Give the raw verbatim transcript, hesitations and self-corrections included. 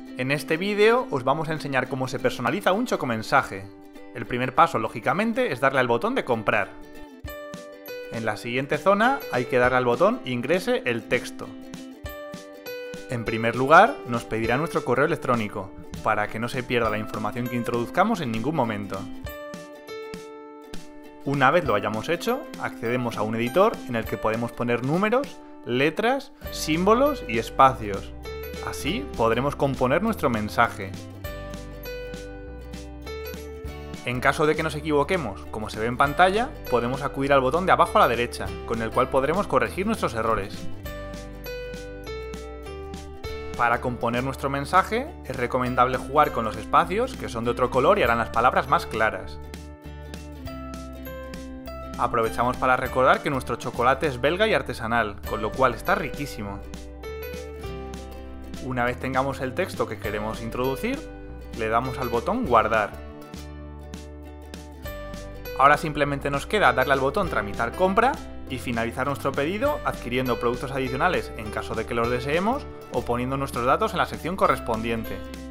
En este vídeo os vamos a enseñar cómo se personaliza un chocomensaje. El primer paso, lógicamente, es darle al botón de comprar. En la siguiente zona hay que darle al botón Ingrese el texto. En primer lugar, nos pedirá nuestro correo electrónico, para que no se pierda la información que introduzcamos en ningún momento. Una vez lo hayamos hecho, accedemos a un editor en el que podemos poner números, letras, símbolos y espacios. Así podremos componer nuestro mensaje. En caso de que nos equivoquemos, como se ve en pantalla, podemos acudir al botón de abajo a la derecha, con el cual podremos corregir nuestros errores. Para componer nuestro mensaje, es recomendable jugar con los espacios, que son de otro color y harán las palabras más claras. Aprovechamos para recordar que nuestro chocolate es belga y artesanal, con lo cual está riquísimo. Una vez tengamos el texto que queremos introducir, le damos al botón Guardar. Ahora simplemente nos queda darle al botón Tramitar compra y finalizar nuestro pedido adquiriendo productos adicionales en caso de que los deseemos o poniendo nuestros datos en la sección correspondiente.